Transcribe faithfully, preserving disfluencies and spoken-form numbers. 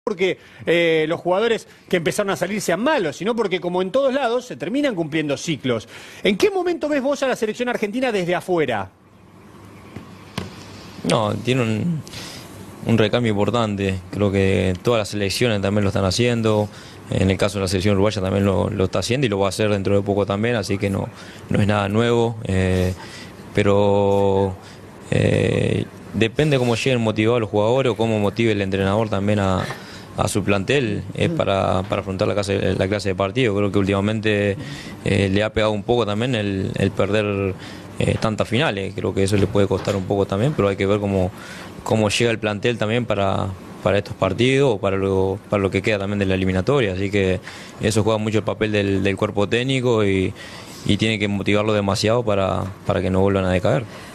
porque eh, los jugadores que empezaron a salir sean malos, sino porque, como en todos lados, se terminan cumpliendo ciclos. ¿En qué momento ves vos a la selección argentina desde afuera? No, tiene un, un recambio importante. Creo que todas las selecciones también lo están haciendo. En el caso de la selección uruguaya también lo, lo está haciendo y lo va a hacer dentro de poco también, así que no, no es nada nuevo. Eh, pero eh, depende cómo lleguen motivados los jugadores o cómo motive el entrenador también a, a su plantel eh, para, para afrontar la clase, la clase de partido. Creo que últimamente eh, le ha pegado un poco también el, el perder eh, tantas finales. Creo que eso le puede costar un poco también, pero hay que ver cómo, cómo llega el plantel también para, para estos partidos o para lo, para lo que queda también de la eliminatoria. Así que eso juega mucho el papel del, del cuerpo técnico y, y tiene que motivarlo demasiado para, para que no vuelvan a decaer.